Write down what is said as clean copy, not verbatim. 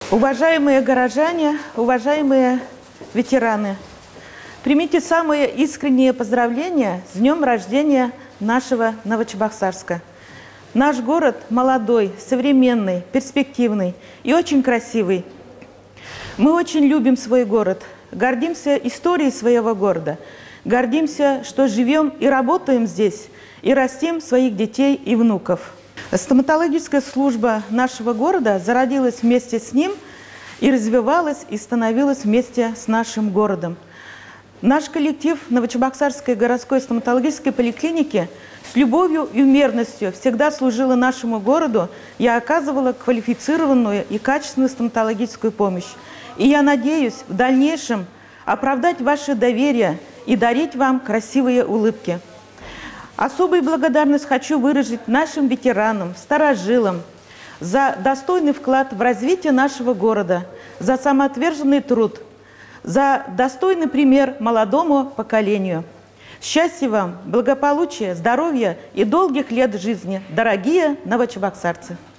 Уважаемые горожане, уважаемые ветераны, примите самые искренние поздравления с днем рождения нашего Новочебоксарска. Наш город молодой, современный, перспективный и очень красивый. Мы очень любим свой город, гордимся историей своего города, гордимся, что живем и работаем здесь, и растим своих детей и внуков. Стоматологическая служба нашего города зародилась вместе с ним и развивалась, и становилась вместе с нашим городом. Наш коллектив Новочебоксарской городской стоматологической поликлиники с любовью и умеренностью всегда служила нашему городу и оказывала квалифицированную и качественную стоматологическую помощь. И я надеюсь в дальнейшем оправдать ваше доверие и дарить вам красивые улыбки. Особую благодарность хочу выразить нашим ветеранам, старожилам за достойный вклад в развитие нашего города, за самоотверженный труд, за достойный пример молодому поколению. Счастья вам, благополучия, здоровья и долгих лет жизни, дорогие новочебоксарцы!